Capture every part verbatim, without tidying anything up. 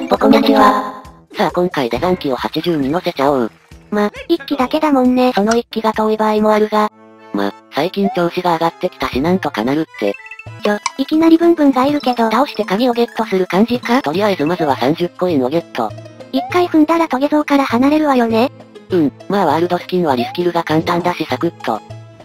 ポコニャチは。 さあ今回デザン機をはちじゅうに乗せちゃおう。 ま、一機だけだもんね。 その一機が遠い場合もあるが。ま、最近調子が上がってきたしなんとかなるって。 ちょ、いきなりブンブンがいるけど倒して鍵をゲットする感じか？とりあえずまずはさんじゅっコインをゲット。 一回踏んだらトゲゾウから離れるわよね。 うん、まあワールドスキンはリスキルが簡単だしサクッと。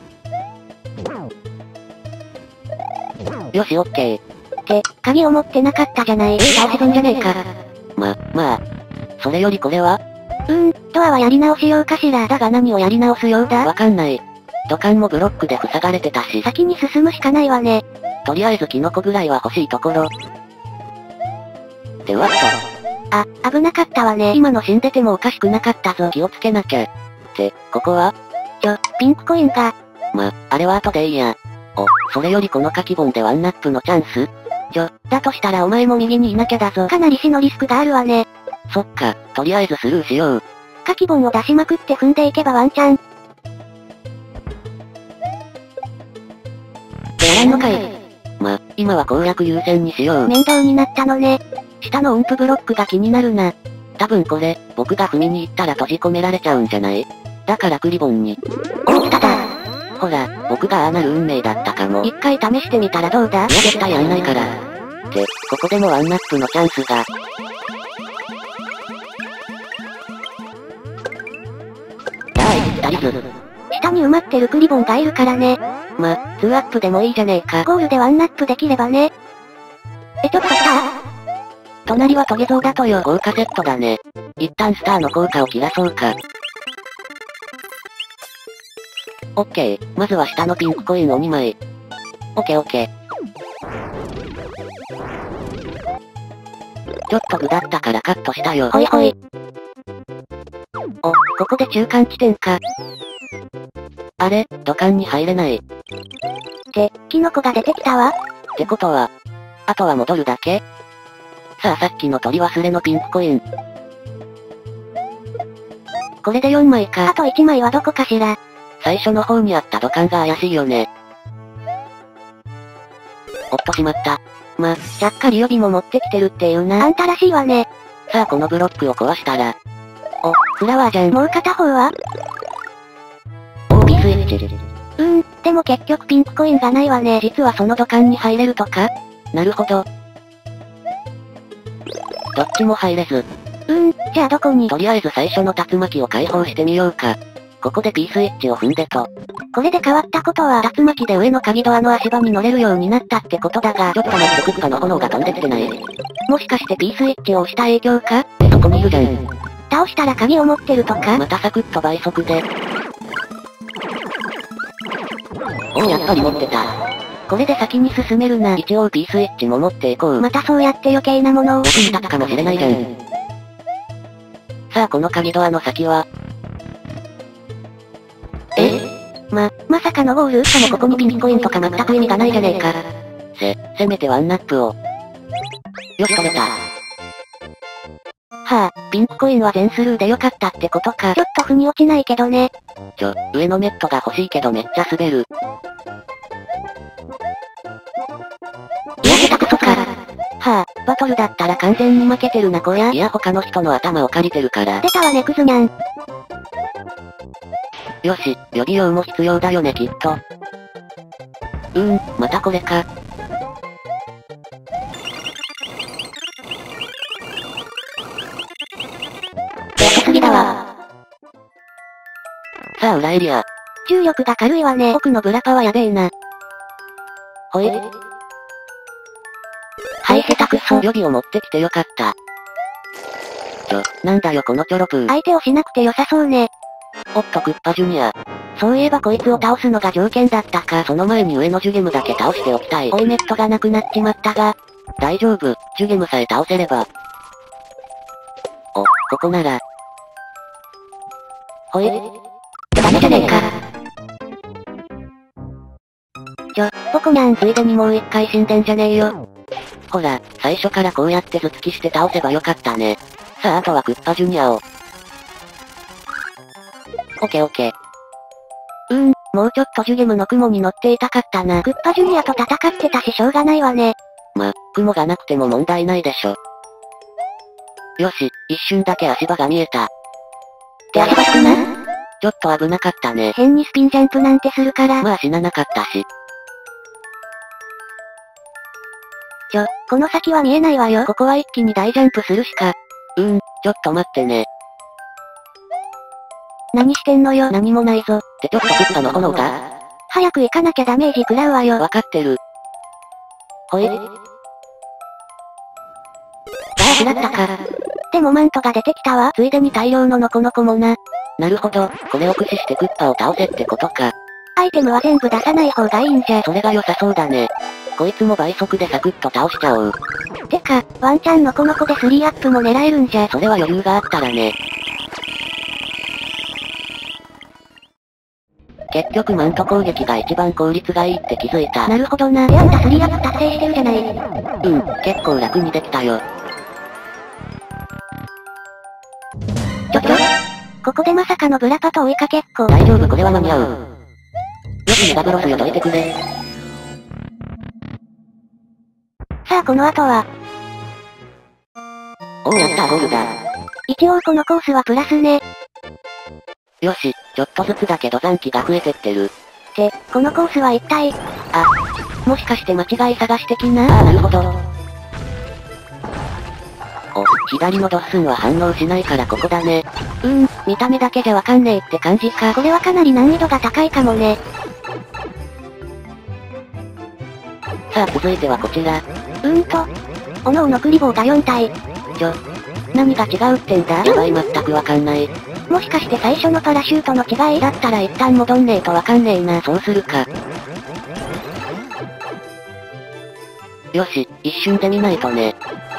よしオッケー。 って、鍵を持ってなかったじゃない。 倒せるんじゃねえか。ま、まあ。それよりこれは？ うーん、ドアはやり直しようかしら。 だが何をやり直すようだ？わかんない。土管もブロックで塞がれてたし。 先に進むしかないわね。 とりあえずキノコぐらいは欲しいところ。でわっと。 あ、危なかったわね。 今の死んでてもおかしくなかったぞ。気をつけなきゃ。って、ここは？ ちょ、ピンクコインが。 ま、あれは後でいいや。お、それよりこの書き本でワンナップのチャンス？ ちょ、だとしたらお前も右にいなきゃだぞ。かなり死のリスクがあるわね。 そっか、とりあえずスルーしよう。 書き本を出しまくって踏んでいけばワンチャン。 やらんのかい。ま、今は攻略優先にしよう。 面倒になったのね。 下の音符ブロックが気になるな。多分これ、僕が踏みに行ったら閉じ込められちゃうんじゃない？だからクリボンに。 おお、来ただ。 ほら、僕がああなる運命だったかも。 一回試してみたらどうだ？ いや絶対やんないから。で、ここでもワンナップのチャンスが。第一足りず。 下に埋まってるクリボンがいるからね。 ま、ツーアップでもいいじゃねえか。 ゴールでワンナップできればね。え、ちょっと来た？ 隣はトゲゾウだとよ。豪華セットだね。一旦スターの効果を切らそうか。オッケー、まずは下のピンクコインをにまい。オッケーオッケー。ちょっと具だったからカットしたよ。 ほいほい。 お、ここで中間地点か。あれ、土管に入れない。って、キノコが出てきたわ。 てことは、あとは戻るだけ？さあさっきの取り忘れのピンクコイン。 これでよんまいか。あといちまいはどこかしら。 最初の方にあった土管が怪しいよね。おっとしまった。 ま、ちゃっかり予備も持ってきてるっていうな。あんたらしいわね。 さあこのブロックを壊したら。お、フラワーじゃん。 もう片方は？ オービー スイッチ。 うーん、でも結局ピンクコインがないわね。 実はその土管に入れるとか？なるほど。どっちも入れず。 うーん、じゃあどこに？ とりあえず最初の竜巻を解放してみようか。ここで P スイッチを踏んでと。 これで変わったことは、 竜巻で上の鍵ドアの足場に乗れるようになったってことだが、ちょっと待ってクッパの炎が飛んできてない。もしかして P スイッチを押した影響か？え、そこにいるじゃん。 倒したら鍵を持ってるとか？ またサクッと倍速で。おお、やっぱり持ってた。これで先に進めるな。一応 P スイッチも持っていこう。 またそうやって余計なものを。 僕に立ったかもしれないじゃん。さあこの鍵ドアの先は。え？ ま、まさかのゴール？ しかもここにピンクコインとか全く意味がないじゃねえか。せ、せめてワンナップを。よし取れた。 はあ、 ピンクコインは全スルーでよかったってことか。 ちょっと腑に落ちないけどね。 ちょ、上のネットが欲しいけどめっちゃ滑る。 いや下手くそか。 はあ、バトルだったら完全に負けてるなこりゃ。いや他の人の頭を借りてるから。 出たわねクズニャン。 よし、予備用も必要だよねきっと。うーん、またこれか。 遅すぎだわ。 さあ裏エリア。 重力が軽いわね。 奥のブラパはやべえな。ほい。はい下手くそ。予備を持ってきてよかった。ちょ、なんだよこのチョロプー。 相手をしなくて良さそうね。 おっとクッパジュニア。そういえばこいつを倒すのが条件だったか。その前に上のジュゲムだけ倒しておきたい。おいネットがなくなっちまったが。大丈夫、ジュゲムさえ倒せれば。お、ここなら。ほい。 ダメじゃねえか。ちょ、ポコニャンついでにもう一回死んでんじゃねえよ。ほら、最初からこうやって頭突きして倒せばよかったね。さああとはクッパジュニアを。オッケーオッケー。 うーん、もうちょっとジュゲムの雲に乗っていたかったな。クッパジュニアと戦ってたししょうがないわね。 ま、雲がなくても問題ないでしょ。 よし、一瞬だけ足場が見えた。 って足場少な？ ちょっと危なかったね。 変にスピンジャンプなんてするから。 まあ死ななかったし。 ちょ、この先は見えないわよ。 ここは一気に大ジャンプするしか。うーん、ちょっと待ってね。 何してんのよ。 何もないぞ。ってちょっとクッパの炎が？ 早く行かなきゃダメージ食らうわよ。 わかってる。ほい。ああ、死なったか。 でもマントが出てきたわ。 ついでに大量のノコノコもな。なるほど、これを駆使してクッパを倒せってことか。 アイテムは全部出さない方がいいんじゃ。 それが良さそうだね。こいつも倍速でサクッと倒しちゃおう。 てか、ワンチャンノコノコでスリーアップも狙えるんじゃ。 それは余裕があったらね。結局マント攻撃が一番効率がいいって気づいた。 なるほどな。で、あんたスリーアップ達成してるじゃない。 うん、結構楽にできたよ。 ちょちょここでまさかのブラパと追いかけっこ。 大丈夫、これは間に合う。よし、メガブロスよどいてくれ。 さあこの後は。 おお、やったー、ゴールだ。 一応このコースはプラスね。 よし、ちょっとずつだけど残機が増えてってる。 って、このコースは一体。 あ、もしかして間違い探し的な？ああ、なるほど。お、左のドッスンは反応しないからここだね。 うーん、見た目だけじゃわかんねえって感じか。これはかなり難易度が高いかもね。 さあ続いてはこちら。 うーんと。おのおのクリボーがよん体。 ちょ。何が違うってんだ？やばい、全くわかんない。 もしかして最初のパラシュートの違い？ だったら一旦戻んねえとわかんねえな。そうするか。よし、一瞬で見ないとね。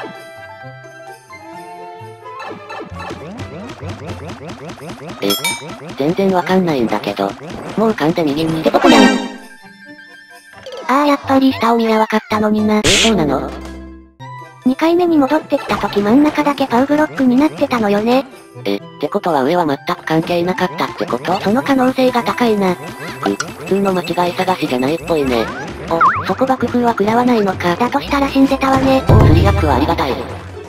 え、全然わかんないんだけど。もう噛んで右に。 ってことやん。 ああ、やっぱり下を見りゃわかったのにな。えー、そうなの？ にかいめに戻ってきた時真ん中だけパウブロックになってたのよね。 え、ってことは上は全く関係なかったってこと？その可能性が高いな。く、普通の間違い探しじゃないっぽいね。お、そこ爆風は食らわないのか。 だとしたら死んでたわね。 おお、スリーアップはありがたい。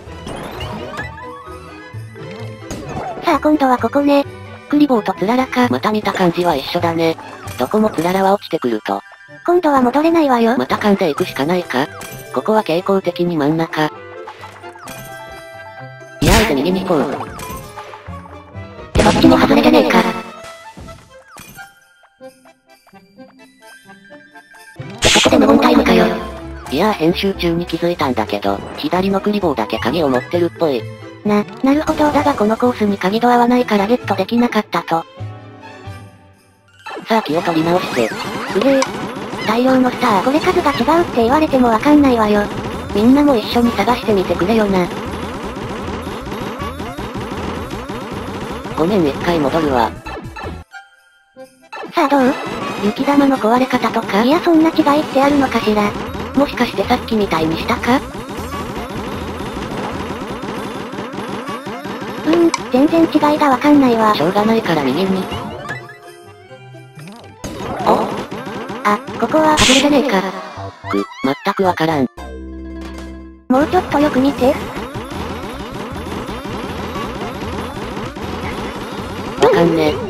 さあ今度はここね。 クリボーとツララか。また見た感じは一緒だね。どこもツララは落ちてくると。 今度は戻れないわよ。 また噛んでいくしかないか？ここは傾向的に真ん中。いやあえて右に行こう。 ってどっちも外れじゃねえか。ってそこで無言タイムかよ。 いやー編集中に気づいたんだけど、左のクリボーだけ鍵を持ってるっぽい。 な、なるほど。 だがこのコースに鍵ドアはないからゲットできなかったと。さあ気を取り直して。 うげえ。大量のスター。これ数が違うって言われてもわかんないわよ。 みんなも一緒に探してみてくれよな。ごめん、一回戻るわ。 さあどう？ 雪玉の壊れ方とか？ いやそんな違いってあるのかしら。 もしかしてさっきみたいにしたか？ うーん、全然違いがわかんないわ。 しょうがないから右に。 お？あ、ここは外れじゃねえか。 く、全くわからん。 もうちょっとよく見て。 わかんねえ。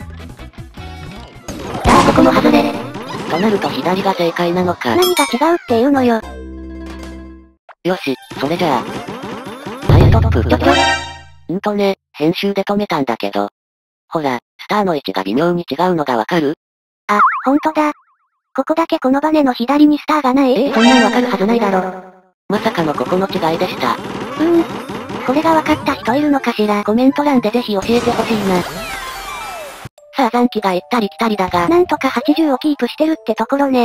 ああ、ここも外れ。 となると左が正解なのか。 何が違うっていうのよ。 よし、それじゃあ。はい、ストップ。 ちょちょ。 んとね、編集で止めたんだけど。ほら、スターの位置が微妙に違うのがわかる？ あ、ほんとだ。ここだけこのバネの左にスターがない。 えー、そんなんわかるはずないだろ。まさかのここの違いでした。 うーん。これがわかった人いるのかしら。 コメント欄でぜひ教えてほしいな。さあ残機が行ったり来たりだが。 なんとかはちじゅうをキープしてるってところね。 って、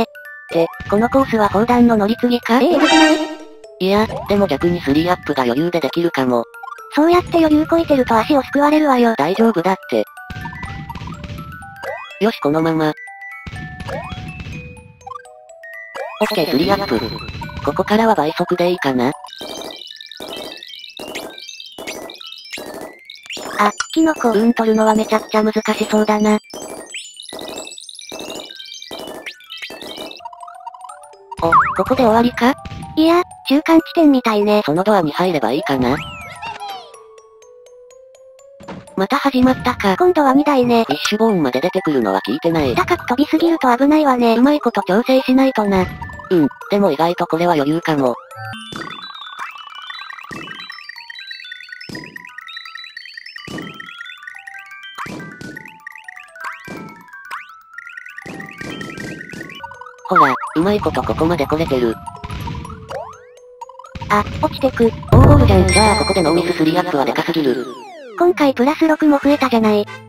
このコースは砲弾の乗り継ぎか？ えー、えぐくない？ いや、でも逆にスリーアップが余裕でできるかも。 そうやって余裕こいてると足をすくわれるわよ。 大丈夫だって。よしこのまま。オッケースリーアップ。ここからは倍速でいいかな？ あ、キノコ。 うーん取るのはめちゃくちゃ難しそうだな。お、ここで終わりか？ いや、中間地点みたいね。 そのドアに入ればいいかな？ また始まったか。今度はにだいね。 フィッシュボーンまで出てくるのは聞いてない。 高く飛びすぎると危ないわね。うまいこと調整しないとな。 うん、でも意外とこれは余裕かも。ほら、うまいことここまで来れてる。 あ、落ちてく。 オーゴールじゃん。じゃあここでノーミススリーアップはでかすぎる。 今回プラスろくも増えたじゃない。